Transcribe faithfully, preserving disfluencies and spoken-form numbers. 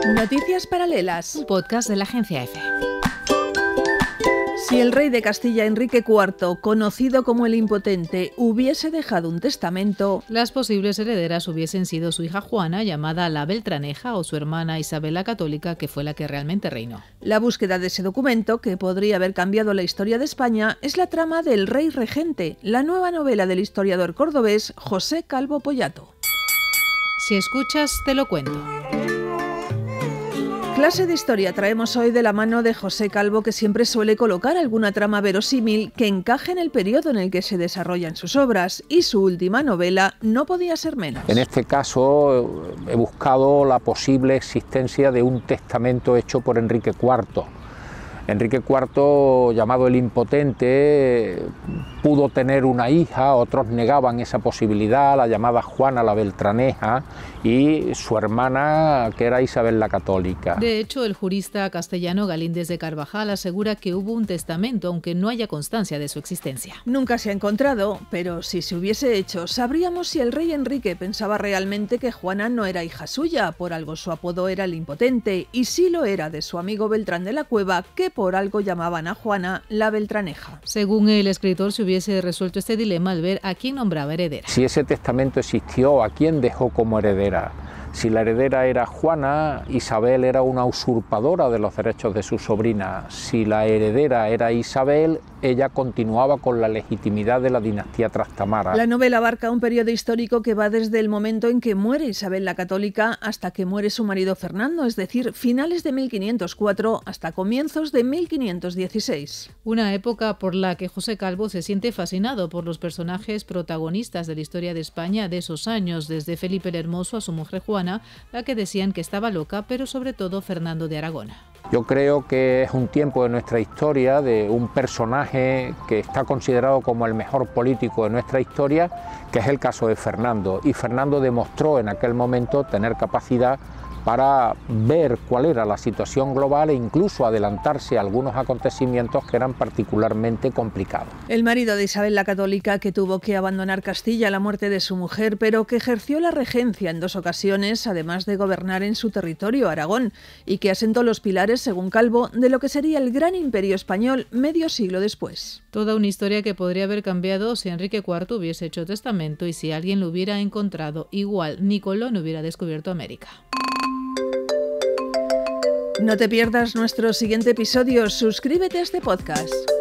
Noticias paralelas. Un podcast de la agencia EFE. Si el rey de Castilla, Enrique cuarto, conocido como el Impotente, hubiese dejado un testamento, las posibles herederas hubiesen sido su hija Juana, llamada la Beltraneja, o su hermana Isabel la Católica, que fue la que realmente reinó. La búsqueda de ese documento, que podría haber cambiado la historia de España, es la trama del Rey Regente, la nueva novela del historiador cordobés José Calvo Pollato. Si escuchas, te lo cuento. Clase de historia traemos hoy de la mano de José Calvo, que siempre suele colocar alguna trama verosímil que encaje en el periodo en el que se desarrollan sus obras, y su última novela no podía ser menos. En este caso he buscado la posible existencia de un testamento hecho por Enrique cuarto. Enrique cuarto, llamado el Impotente, pudo tener una hija, otros negaban esa posibilidad, la llamada Juana la Beltraneja, y su hermana, que era Isabel la Católica. De hecho, el jurista castellano Galíndez de Carvajal asegura que hubo un testamento, aunque no haya constancia de su existencia. Nunca se ha encontrado, pero si se hubiese hecho, sabríamos si el rey Enrique pensaba realmente que Juana no era hija suya, por algo su apodo era el Impotente, y sí lo era de su amigo Beltrán de la Cueva, que por algo llamaban a Juana la Beltraneja. Según el escritor, se hubiese resuelto este dilema al ver a quién nombraba heredera. Si ese testamento existió, ¿a quién dejó como heredera? Si la heredera era Juana, Isabel era una usurpadora de los derechos de su sobrina. Si la heredera era Isabel, ella continuaba con la legitimidad de la dinastía Trastamara. La novela abarca un periodo histórico que va desde el momento en que muere Isabel la Católica hasta que muere su marido Fernando, es decir, finales de mil quinientos cuatro hasta comienzos de mil quinientos dieciséis. Una época por la que José Calvo se siente fascinado por los personajes protagonistas de la historia de España de esos años, desde Felipe el Hermoso a su mujer Juana, la que decían que estaba loca, pero sobre todo Fernando de Aragón. Yo creo que es un tiempo de nuestra historia de un personaje que está considerado como el mejor político de nuestra historia, que es el caso de Fernando. Y Fernando demostró en aquel momento tener capacidad para ver cuál era la situación global e incluso adelantarse a algunos acontecimientos que eran particularmente complicados. El marido de Isabel la Católica, que tuvo que abandonar Castilla a la muerte de su mujer, pero que ejerció la regencia en dos ocasiones, además de gobernar en su territorio, Aragón, y que asentó los pilares, según Calvo, de lo que sería el gran imperio español medio siglo después. Toda una historia que podría haber cambiado si Enrique cuarto hubiese hecho testamento y si alguien lo hubiera encontrado. Igual ni Colón hubiera descubierto América. No te pierdas nuestro siguiente episodio. Suscríbete a este podcast.